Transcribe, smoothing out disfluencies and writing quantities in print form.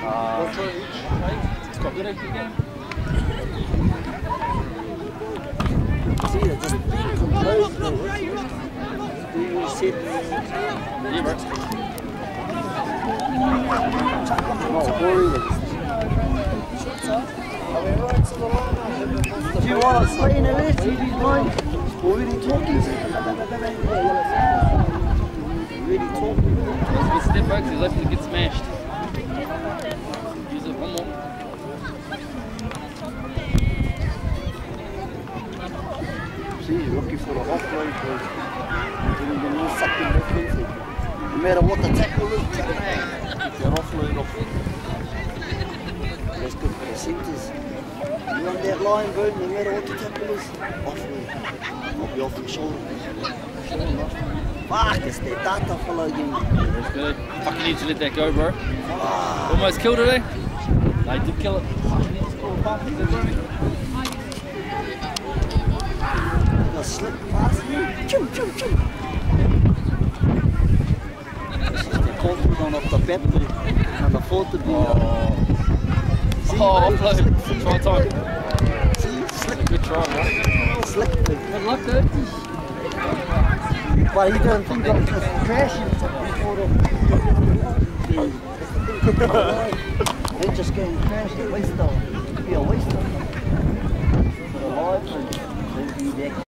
It's got good again. See, they're just being composed. You sit. Yeah, bro. No, boring. Do you want to play in a list? You mind? Already talking. Really talking. Let's step back, he's left to get smashed. Use it one more. See, you're looking for the offload, but you're not sucking back into it. No matter what the tackle is, you're offload off. That's good for the centres. You're on that line, bro, no matter what the tackle is, offload. I'll be off your shoulder. Sure enough. Fuck, it's that data follow again. That's good. Fucking need to let that go, bro. Almost killed it, eh? No, he did kill it. Fucking need to score a bump. You'll slip past me. Chum, chum, chum. This is the confident of the bat, but can afford to be. See, offload. Try time. See, slick. Good try, bro. Slick. Good luck, dude. But he didn't think of crashing before the... They just getting crashed. Waste of. Be a waste of. For the life and they'll be there.